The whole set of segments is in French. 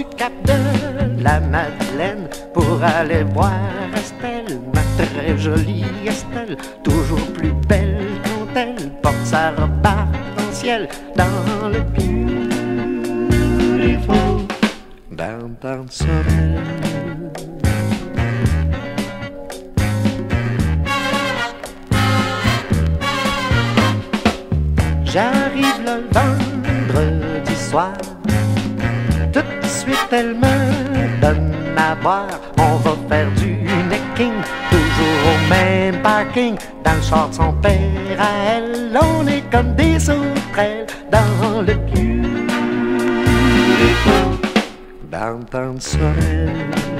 du Cap de la Madeleine pour aller voir Estelle, ma très jolie Estelle, toujours plus belle quand elle porte sa robe arc-en-ciel dans le beautiful downtown Sorel. J'arrive le vendredi soir, tout de suite elle me donne à boire. On va faire du necking, toujours au même parking. Dans le char de son père à elle, on est comme des sauterelles dans le beautiful downtown Sorel.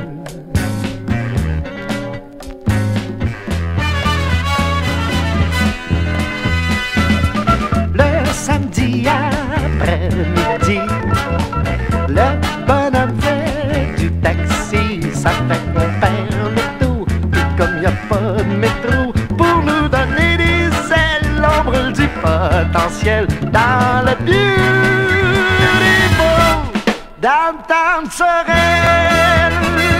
Samedi après-midi, le bonhomme fait du taxi. Ça fait qu'on perd le dos. Puis comme y a pas de métro pour nous donner des ailes, on brûle du potentiel dans le beautiful downtown Sorel.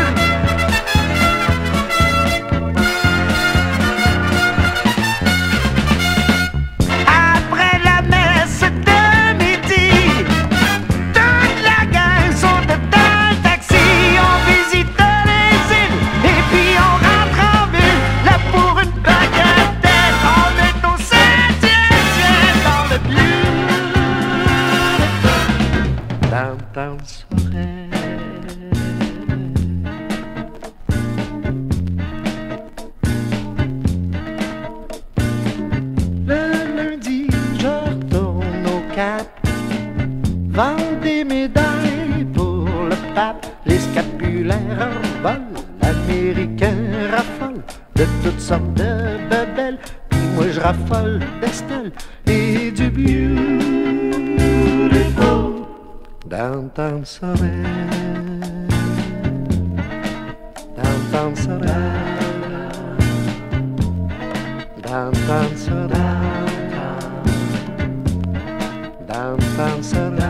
Downtown Sorel. Le lundi, je retourne au Cap, vendre des médailles pour le pape. Les scapulaires en vol, l'américain raffole de toutes sortes de bebelles. Puis moi je raffole d'Estelle et du beautiful downtown Sorel, downtown Sorel, downtown Sorel, downtown Sorel.